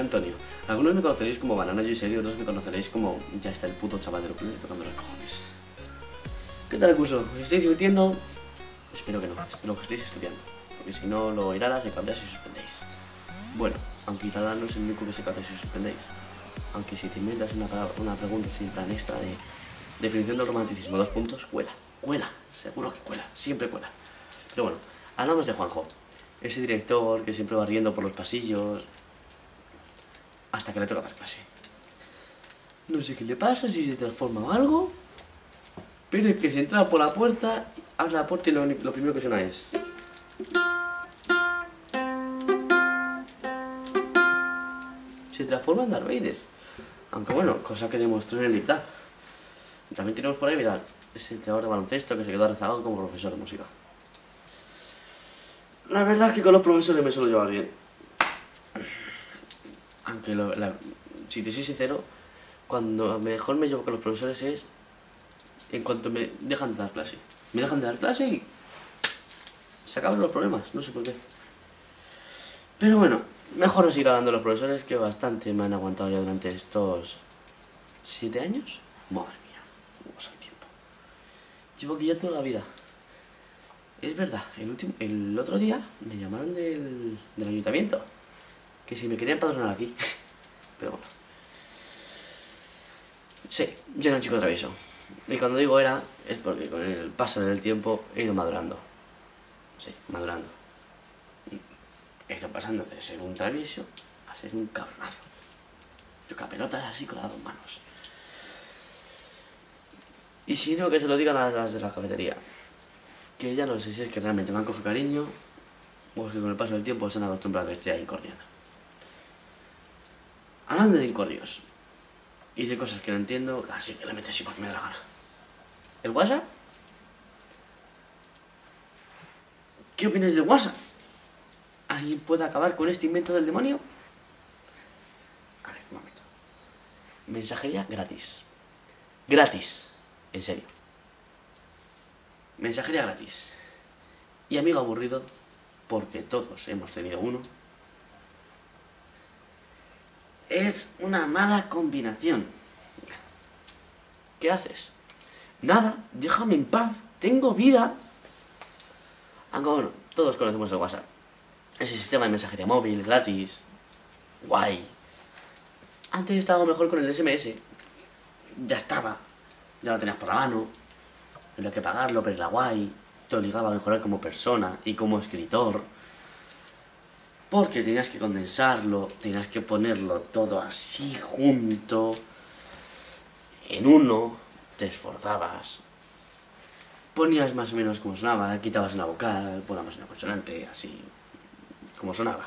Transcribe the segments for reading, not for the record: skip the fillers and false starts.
Antonio. Algunos me conoceréis como Banana Yo Serio, otros me conoceréis como ya está el puto chaval del ukulele tocando los cojones. ¿Qué tal el curso? ¿Os estáis divirtiendo? Espero que no, espero que estéis estudiando, porque si no, luego Irala se cabrea si suspendéis. Bueno, aunque Irala no es el único que se cabrea si suspendéis. Aunque si te inventas una pregunta sin plan extra de definición del romanticismo, 2 puntos, cuela, seguro que cuela, siempre cuela. Pero bueno, hablamos de Juanjo, ese director que siempre va riendo por los pasillos hasta que le toca dar clase. No sé qué le pasa, si se transforma o algo, pero es que se entra por la puerta, abre la puerta y lo primero que suena es... se transforma en Darth Vader. Aunque bueno, cosa que demostró en el dictado. También tenemos por ahí, mirad, ese entrenador de baloncesto que se quedó rezagado como profesor de música. La verdad es que con los profesores me suelo llevar bien. Aunque si te soy sincero, cuando mejor me llevo con los profesores es en cuanto me dejan de dar clase. Me dejan de dar clase y se acaban los problemas, no sé por qué. Pero bueno, mejor no seguir hablando de los profesores, que bastante me han aguantado ya durante estos 7 años. Madre mía, cómo pasa el tiempo. Llevo aquí ya toda la vida. Es verdad, el otro día me llamaron del ayuntamiento, que si me querían padronar aquí. Pero bueno. Sí, yo era un chico travieso. Y cuando digo era, es porque con el paso del tiempo he ido madurando. Sí, madurando. He ido pasando de ser un travieso a ser un cabronazo. Tocapelotas así con las 2 manos. Y si no, que se lo digan a las de la cafetería. Que ya no sé si es que realmente me han cogido cariño o es que con el paso del tiempo se han acostumbrado a que esté ahí incordiando. Hablando de incordios y de cosas que no entiendo, así que le meto así porque me da la gana. ¿El WhatsApp? ¿Qué opinas del WhatsApp? ¿Alguien puede acabar con este invento del demonio? A ver, un momento. Mensajería gratis. Gratis. En serio. Mensajería gratis. Y amigo aburrido, porque todos hemos tenido uno. Es una mala combinación. ¿Qué haces? Nada, déjame en paz, tengo vida. Aunque bueno, todos conocemos el WhatsApp. Ese sistema de mensajería móvil, gratis, guay. Antes estaba mejor con el SMS. Ya estaba, ya lo tenías por la mano. No había que pagarlo, pero era guay. Te obligaba a mejorar como persona y como escritor. Porque tenías que condensarlo, tenías que ponerlo todo así junto, en uno, te esforzabas. Ponías más o menos como sonaba, quitabas una vocal, poníamos una consonante, así como sonaba.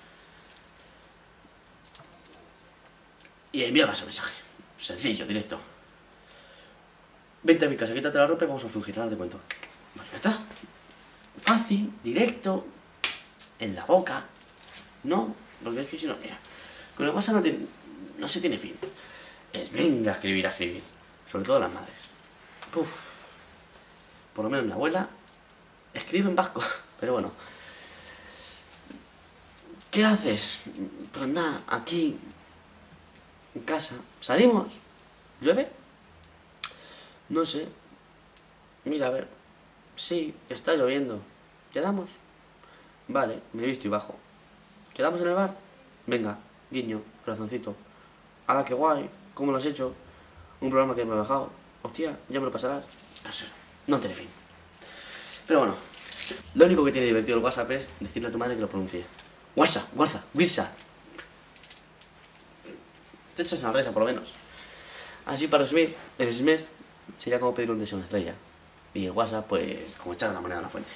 Y enviabas el mensaje. Sencillo, directo. Vente a mi casa, quítate la ropa y vamos a fugir, ahora te cuento. Bueno, ya está. Fácil, directo, en la boca. No, porque es que si no, mira, con el WhatsApp no se tiene fin. Es venga a escribir, sobre todo las madres. Uf, por lo menos mi abuela escribe en vasco, pero bueno. ¿Qué haces? Pues nada, aquí, en casa, ¿salimos? ¿Llueve? No sé. Mira, a ver. Sí, está lloviendo. ¿Quedamos? Vale, me he visto y bajo. ¿Quedamos en el bar? Venga, guiño, corazoncito. ¡Hala, qué guay! ¿Cómo lo has hecho? Un programa que me he bajado. Hostia, ya me lo pasarás. No tiene fin. Pero bueno, lo único que tiene divertido el WhatsApp es decirle a tu madre que lo pronuncie. WhatsApp, WhatsApp, WhatsApp. Te echas una risa, por lo menos. Así, para resumir, el Smith sería como pedir un deseo a una estrella. Y el WhatsApp, pues, como echar una moneda a la fuente.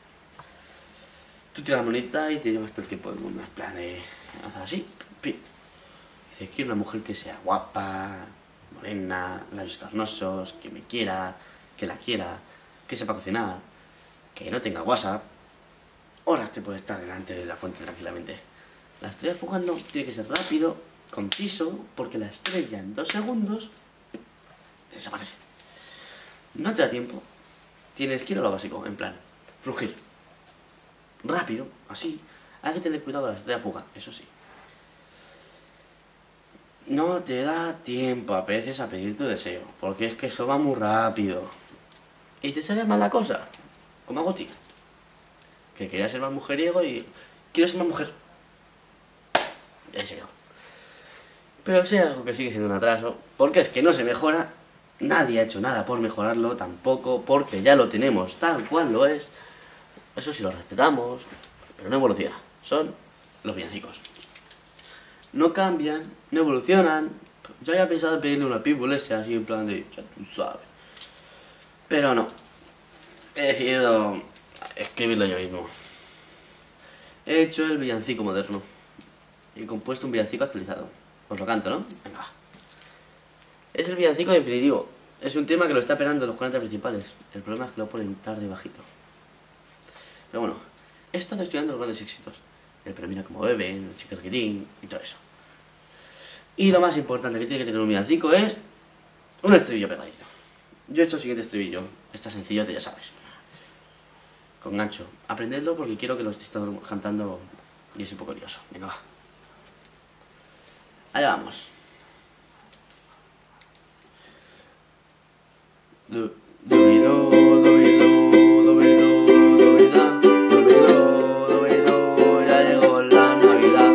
Tú tiras la monedita y te llevas todo el tiempo del mundo. En plan, haces así, pi. Dices, quiero una mujer que sea guapa, morena, labios carnosos, que me quiera, que la quiera, que sepa cocinar, que no tenga WhatsApp. Horas te puede estar delante de la fuente tranquilamente. La estrella fugando tiene que ser rápido, conciso, porque la estrella en 2 segundos desaparece. No te da tiempo. Tienes que ir a lo básico, en plan, flujir. Rápido, así. Hay que tener cuidado con la estrella fuga, eso sí. no te da tiempo a veces a pedir tu deseo, porque es que eso va muy rápido. Y te sale mal la cosa, como hago tío, que quería ser más mujeriego y quiero ser más mujer. Ya sé yo. Pero sí algo que sigue siendo un atraso, porque es que no se mejora, nadie ha hecho nada por mejorarlo tampoco, porque ya lo tenemos tal cual lo es. Eso sí lo respetamos, pero no evoluciona. Son los villancicos. No cambian, no evolucionan. Yo había pensado en pedirle una pitbull así en plan de, ya tú sabes. Pero no. He decidido escribirlo yo mismo. He hecho el villancico moderno. He compuesto un villancico actualizado. Os lo canto, ¿no? Venga, va. Es el villancico definitivo. Es un tema que lo está penando en los 40 principales. El problema es que lo ponen tarde y bajito. Pero bueno, he estado estudiando los grandes éxitos. El Pero mira cómo bebe, el Chiquirriquitín y todo eso. Y lo más importante que tiene que tener un villancico es un estribillo pegadizo. Yo he hecho el siguiente estribillo. Está sencillote, ya sabes. Con gancho. Aprendedlo porque quiero que lo estéis cantando y es un poco lioso. Venga, va. Allá vamos. Ya llegó la Navidad.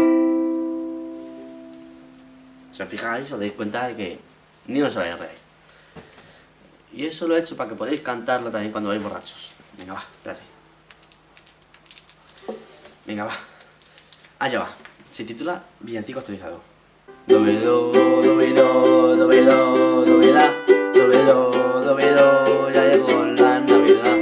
Si os fijáis, os dais cuenta de que ni os vais a reír. Y eso lo he hecho para que podáis cantarlo también cuando vais borrachos. Venga, va, espérate. Venga, va. Allá va. Se titula Villancico actualizado. Dobedo, dobedo, dobedo, dobeda, dobedo, dobedo, ya llegó la Navidad.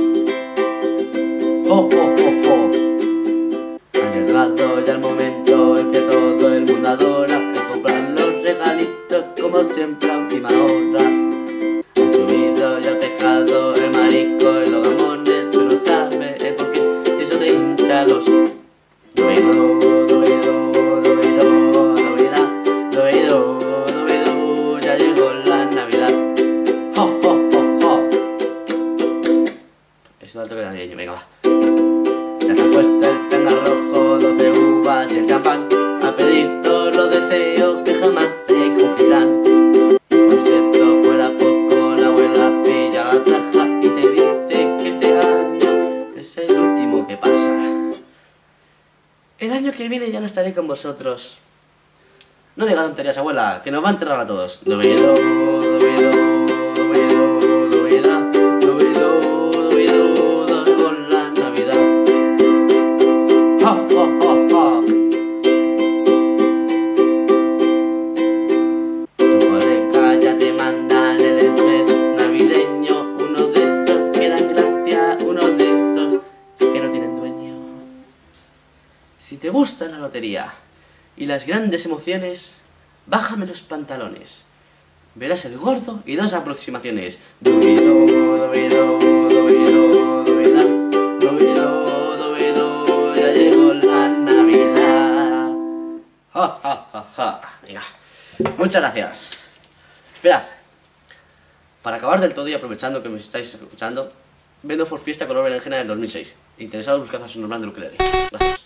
¡Oh, oh, oh, oh! Ha llegado ya el momento en que todo el mundo adora el comprar los regalitos como siempre a última hora. Han subido ya al tejado el marisco y los gamones, tú lo sabes el porqué, y eso te hincha los... Dobedo, dobedo, dobedo, dobeda, dobedo, dobedo, ya llegó la Navidad. ¡Oh, oh, oh, oh! Eso da toque de navideño, venga, va. Ya está puesto el tanga rojo, 12 uvas y el champán, a pedir todos los deseos que jamás se cumplirán. Por si eso fuera poco, la abuela pilla la taja y te dice que este año es el último que pasa. El año que viene ya no estaré con vosotros. No digas tonterías, abuela, que nos va a enterrar a todos. Dobedo, dobedo, dobedo, dobeda, dobedo, dobedo, dobedo con la Navidad. ¡Oh, oh, oh, oh! Tu colega ya te mandan el SMS navideño. Uno de esos que dan gracia, uno de esos que no tienen dueño. Si te gusta la lotería y las grandes emociones, bájame los pantalones. Verás el gordo y dos aproximaciones. Dobedo, dobedo, dobedo, dobeda, dobedo, dobedo, ya llegó la Navidad. Ja, ja, ja, ja. Venga, muchas gracias. Esperad. Para acabar del todo y aprovechando que me estáis escuchando, vendo Ford Fiesta color berenjena del 2006. Interesados, buscad a su normal de ukelele. Gracias.